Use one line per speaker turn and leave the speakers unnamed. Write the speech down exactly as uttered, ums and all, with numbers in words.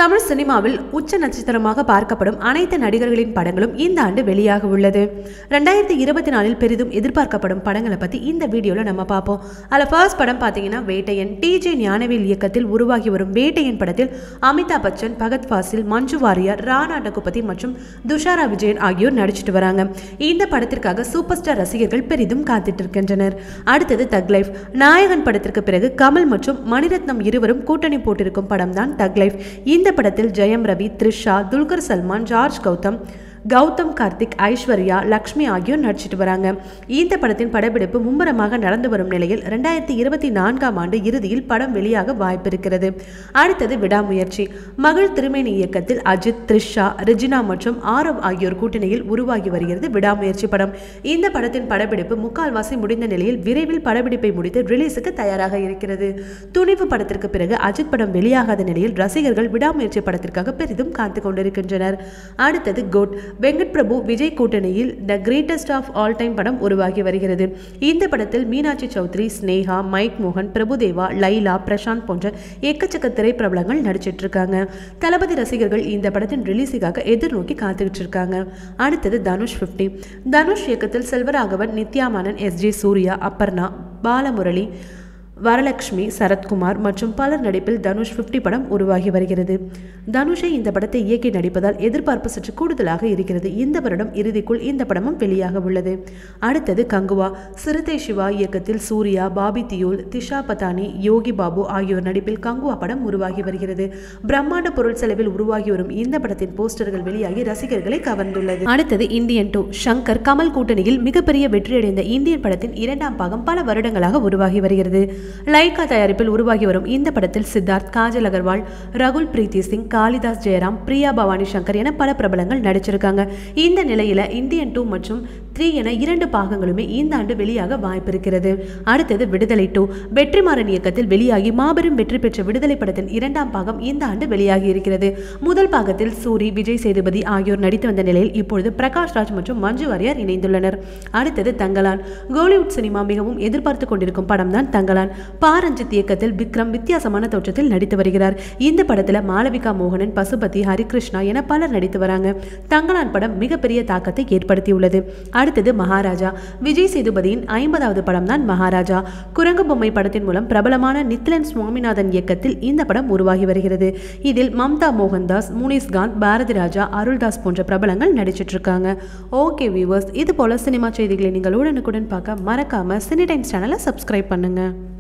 தமிழ் சினிமாவில் உச்ச நட்சத்திரமாக பார்க்கப்படும் அனைத்து நடிகர்களின் படங்களும் இந்த ஆண்டு வெளியாக உள்ளது. ரெண்டாயிரத்தி இருபத்தி நாலில் பெரிதும் எதிர்பார்க்கப்படும் படங்களை பற்றி இந்த வீடியோவில் நம்ம பார்ப்போம். அதில் ஃபர்ஸ்ட் படம் பார்த்தீங்கன்னா வேட்டையன். டி ஜே ஞானவேல் இயக்கத்தில் உருவாகி வரும் வேட்டையன் படத்தில் அமிதாப் பச்சன், பகத் ஃபாசில், மஞ்சு வாரியர், ராணா டகுபதி மற்றும் துஷாரா விஜயன் ஆகியோர் நடிச்சிட்டு வராங்க. இந்த படத்திற்காக சூப்பர் ஸ்டார் ரசிகர்கள் பெரிதும் காத்துட்டு இருக்கின்றனர். அடுத்தது தக் லைஃப். நாயகன் படத்திற்கு பிறகு கமல் மற்றும் மணிரத்னம் இருவரும் கூட்டணி போட்டிருக்கும் படம் தான் தக் லைஃப். இந்த படத்தில் ஜெயம் ரவி, த்ரிஷா, துல்கர் சல்மான், ஜார்ஜ் கௌதம், கௌதம் கார்த்திக், ஐஸ்வர்யா, லக்ஷ்மி ஆகியோர் நடிச்சிட்டு வராங்க. இந்த படத்தின் படப்பிடிப்பு மும்முரமாக நடந்து வரும் நிலையில் ரெண்டாயிரத்தி இருபத்தி நான்காம் ஆண்டு இறுதியில் படம் வெளியாக வாய்ப்பு இருக்கிறது. அடுத்தது விடாமுயற்சி. மகள் திருமேனி இயக்கத்தில் அஜித், த்ரிஷா, ரெஜினா மற்றும் ஆரவ் ஆகியோர் கூட்டணியில் உருவாகி வருகிறது விடாமுயற்சி படம். இந்த படத்தின் படப்பிடிப்பு முக்கால்வாசி முடிந்த நிலையில் விரைவில் படப்பிடிப்பை முடித்து ரிலீஸுக்கு தயாராக இருக்கிறது. துணிவு படத்திற்கு பிறகு அஜித் படம் வெளியாகாத நிலையில் ரசிகர்கள் விடாமுயற்சி படத்திற்காக பெரிதும் காத்து கொண்டிருக்கின்றனர். அடுத்தது கோட். வெங்கட் பிரபு, விஜய் கூட்டணியில் the greatest of all time படம் உருவாகி வருகிறது. இந்த படத்தில் மீனாட்சி சௌத்ரி, ஸ்னேகா, மைக் மோகன், பிரபுதேவா, லைலா, பிரசாந்த் போன்ற எக்கச்சக்க திரைப்பிரபலங்கள் நடிச்சிட்டு இருக்காங்க. தளபதி ரசிகர்கள் இந்த படத்தின் ரிலீஸுக்காக எதிர்நோக்கி காத்துக்கிட்டு இருக்காங்க. அடுத்தது தனுஷ் பிப்டி. தனுஷ் இயக்கத்தில் செல்வராகவன், நித்யாமானன், எஸ் ஜே சூர்யா, அப்பர்ணா, பாலமுரளி, வரலட்சுமி, சரத்குமார் மற்றும் பலர் நடிப்பில் தனுஷ் பிப்டி படம் உருவாகி வருகிறது. தனுஷை இந்த படத்தை இயக்கி நடிப்பதால் எதிர்பார்ப்பு சற்று கூடுதலாக இருக்கிறது. இந்த வருடம் இறுதிக்குள் இந்த படமும் வெளியாக உள்ளது. அடுத்தது கங்குவா. சிறுத்தை சிவா இயக்கத்தில் சூர்யா, பாபி தியோல், திஷா பதானி, யோகி பாபு ஆகியோர் நடிப்பில் கங்குவா படம் உருவாகி வருகிறது. பிரம்மாண்ட பொருள் செலவில் உருவாகி வரும் இந்த படத்தின் போஸ்டர்கள் வெளியாகி ரசிகர்களை கவர்ந்துள்ளது. அடுத்தது இந்தியன் டூ. ஷங்கர், கமல் கூட்டணியில் மிகப்பெரிய வெற்றியடைந்த இந்தியன் படத்தின் இரண்டாம் பாகம் பல வருடங்களாக உருவாகி வருகிறது. லைகா தயாரிப்பில் உருவாகி வரும் இந்த படத்தில் சித்தார்த், காஜல் அகர்வால், ரகுல் பிரீத்தி சிங், காளிதாஸ் ஜெயராம், பிரியா பவானி சங்கர் என பல பிரபலங்கள் நடிச்சிருக்காங்க. இந்த நிலையில இந்தியன் டூ மற்றும் த்ரீ என இரண்டு பாகங்களுமே இந்த ஆண்டு வெளியாக வாய்ப்பு இருக்கிறது. அடுத்தது விடுதலை டூ. வெற்றிமாறன் இயக்கத்தில் வெளியாகி மாபெரும் வெற்றி பெற்ற விடுதலை படத்தின் இரண்டாம் பாகம் இந்த ஆண்டு வெளியாகி இருக்கிறது. முதல் பாகத்தில் சூரி, விஜய் சேதுபதி ஆகியோர் நடித்து வந்த நிலையில் இப்பொழுது பிரகாஷ் ராஜ் மற்றும் மஞ்சு வாரியர் இணைந்துள்ளனர். அடுத்தது தங்கலான். கோலிவுட் சினிமா மிகவும் எதிர்பார்த்து கொண்டிருக்கும் படம் தான் தங்கலான். பாரஞ்சித் இயக்கத்தில் விக்ரம் வித்தியாசமான தோற்றத்தில் நடித்து வருகிறார். இந்த படத்துல மாளவிகா மோகனன், பசுபதி, ஹரிகிருஷ்ணா என பலர் நடித்து வராங்க. தங்கலான் படம் மிகப்பெரிய தாக்கத்தை ஏற்படுத்தியுள்ளது. அடுத்தது மகாராஜா. விஜய் சேதுபதியின் ஐம்பதாவது படம் தான் மகாராஜா. குரங்கு பொம்மை படத்தின் மூலம் பிரபலமான நித்லன் சுவாமிநாதன் இயக்கத்தில் இந்த படம் உருவாகி வருகிறது. இதில் மம்தா மோகன்தாஸ், முனிஸ்காந்த், பாரதி ராஜா, அருள்தாஸ் போன்ற பிரபலங்கள் நடிச்சிட்டு இருக்காங்க. ஓகே வியூவர்ஸ், இது போல சினிமா செய்திகளை நீங்கள் உடனுக்குடன் பார்க்க மறக்காம சினி டைம்ஸ் சேனலை சப்ஸ்கிரைப் பண்ணுங்க.